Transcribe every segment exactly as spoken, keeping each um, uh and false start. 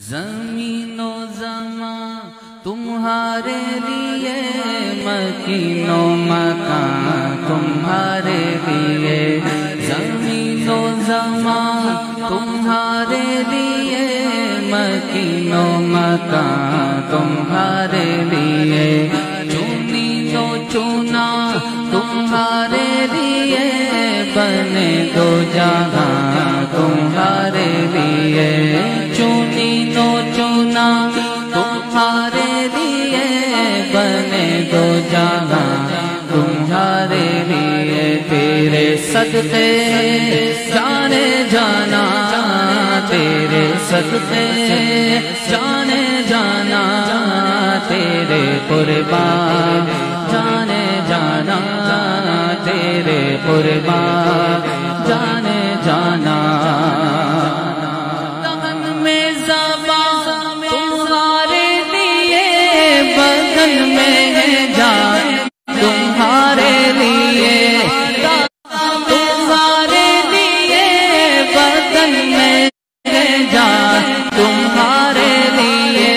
زمین و زمان تمہارے لیے، مکین و مکان تمہارے لیے، زمین و زمان تمہارے لیے، مکین و مکان تمہارے لیے، چنی و چنا تمہارے لیے، بنے دو جہاں تمہارے لیے، چنی و چنا تمہارے لیے، بنے دو جہاں تمہارے لیے، تیرے صدقے جانے جانا، تیرے صدقے جانے جانا، تیرے قربان جانے جانا، تیرے قربان جانے جانا، دہن میں زبان تمہارے لیے، بدن میں ہے جان تمہارے لیے، تمہارے لیے بدن میں ہے جان تمہارے لیے،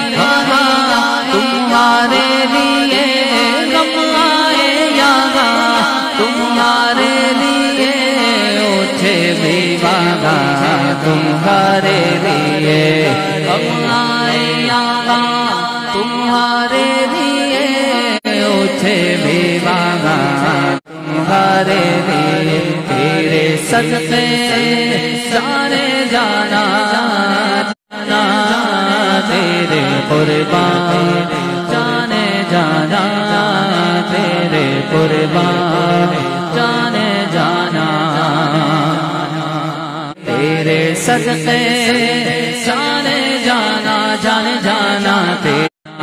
تمہارے لیے غم آئے یہاں تمہارے لیے، اٹھے بھی وہاں تمہارے لیے، غم آئے یہاں تمہارے لیے، اٹھے بھی وہاں تمہارے لیے، تیرے صدقے جانے جانا، جانا تیرے قربان جانے جانا، تیرے قربان جانے جانا، تیرے صدقے جانے جانا، جانے جانا تیرے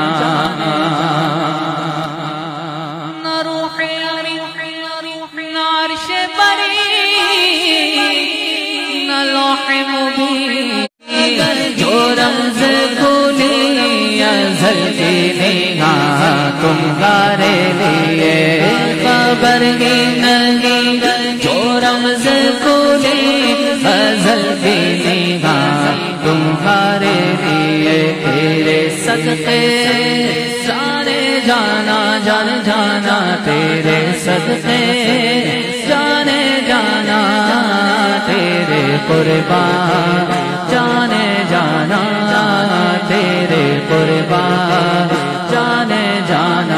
عرش بری نہ لوح مبین، جو رمز کھلی ازل کی نگاہ تمہارے لیے، خبر ہی نہیں جو رمز کھلی ازل کی نگاہ تمہارے لیے، تیرے صدقے جانے جانا، جانے جانا تیرے صدقے جانے جانا، تیرے قربان جانے جانا، تیرے قربان جانے جانا،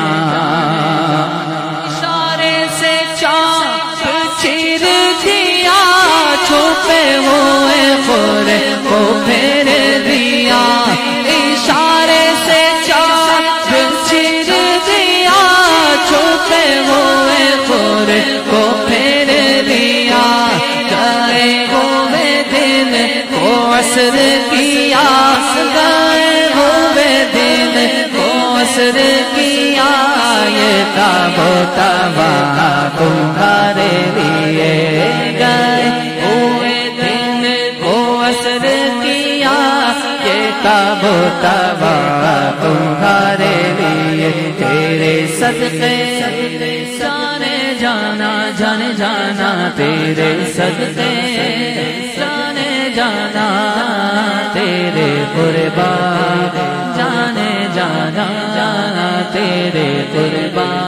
اشارے سے چاند چیر دیا، چھپے ہوئے خور کو پھیر دیا، اشارے سے چاند چیر دیا، چھپے ہوئے خور کو پھیر دیا، گئے ہوئے دن کو عصر کیا، گئے ہوئے دن کو عصر کیا، یہ تاب و تبا تمہارے لیے، گئے ہوئے دن کو عصر کیا، یہ تاب و تبا تمہارے لیے، تیرے صدقے جانے جانا، جانے جانا تیرے صدقے جانے جانا، تیرے قربان جانے جانا، تیرے قربان